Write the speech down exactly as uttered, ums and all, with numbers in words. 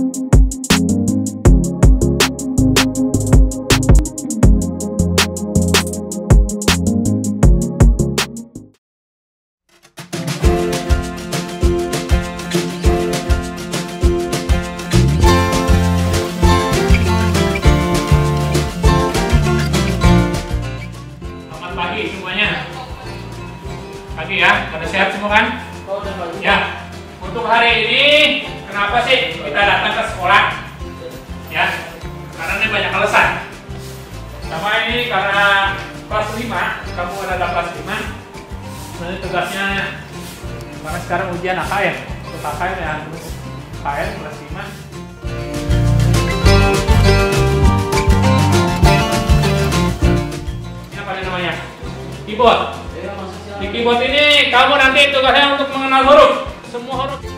Pagi ya, pada sehat semua kan? Oh, udah pagi. Ya, untuk hari ini kenapa sih kita datang ke sekolah? Ya, karena ini banyak alasan. Sama ini karena kelas lima, kamu ada kelas lima. Nanti tugasnya, karena sekarang ujian A K M. Untuk A K M ya harus A K M kelas lima. Ini apa namanya? Keyboard. Di keyboard ini kamu nanti tugasnya untuk mengenal huruf, semua huruf.